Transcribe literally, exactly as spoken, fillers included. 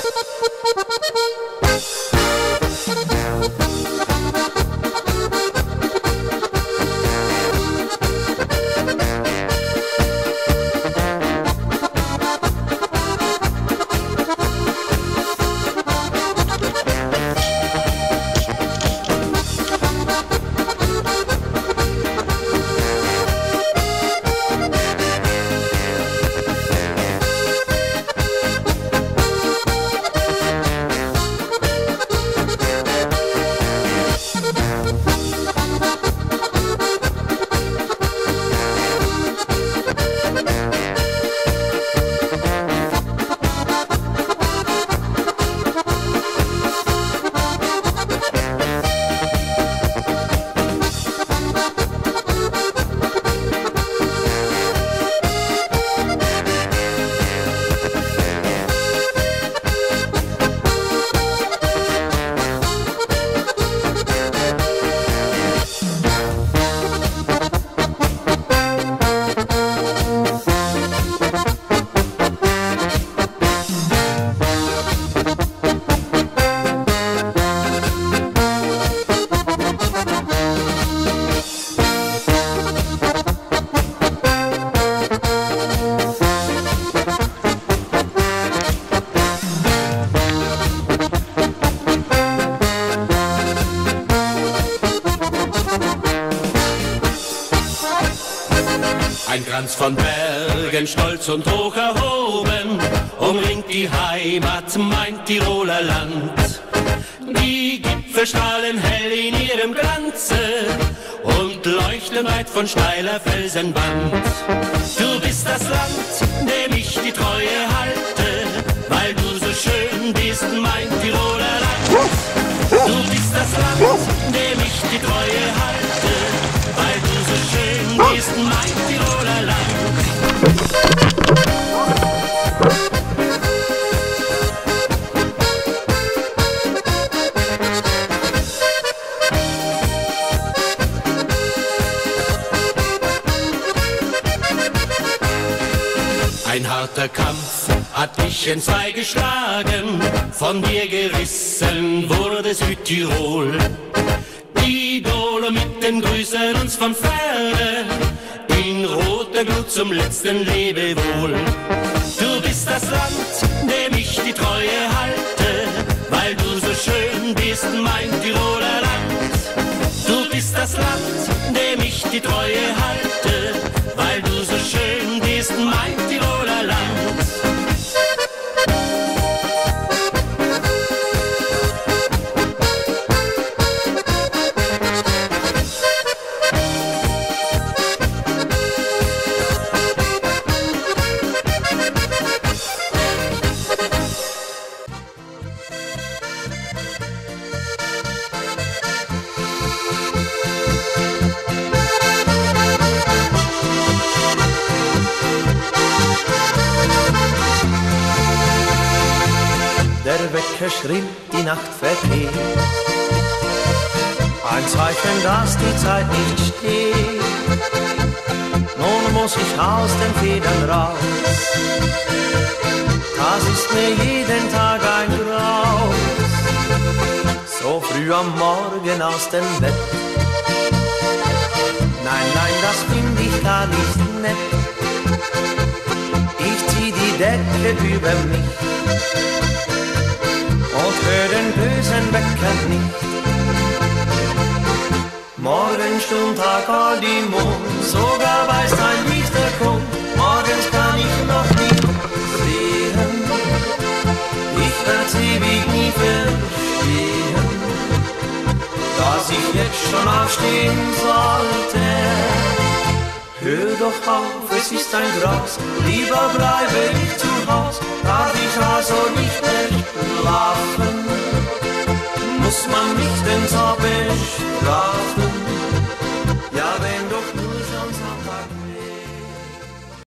Ein Kranz von Bergen, stolz und hoch erhoben, umringt die Heimat, mein Tiroler Land. Die Gipfel strahlen hell in ihrem Glanze und leuchten weit von steiler Felsenwand. Du bist das Land, dem ich die Treue halte, weil du so schön bist, mein Tiroler Land. Du bist das Land, dem ich die Treue halte, weil du so schön bist, mein Tiroler Land. Ein harter Kampf hat dich entzwei geschlagen, von dir gerissen wurde Südtirol. Die Dolomiten grüßen uns von ferne, in roter Glut zum letzten Lebewohl. Du bist das Land, dem ich die Treue halte, weil du so schön bist, mein Tiroler Land. Du bist das Land, dem ich die Treue halte, weil du so schön bist, mein Tiroler Land. Der Wecker schrillt, die Nacht vergeht, ein Zeichen, dass die Zeit nicht steht. Nun muss ich aus den Federn raus, das ist mir jeden Tag ein Graus. So früh am Morgen aus dem Bett, nein, nein, das find ich gar nicht nett. Ich zieh die Decke über mich und hör den bösen Wecker nicht. Morgenstund, Tag, all die Mond, sogar weiß ein Lichter kommt. Morgens kann ich noch nicht sehen, ich werd's ewig nie verstehen, dass ich jetzt schon aufstehen sollte. Hör doch auf, es ist ein Graus, lieber bleibe ich zu Haus. Darf ich also nicht mehr schlafen, muss man mich denn so bestrafen?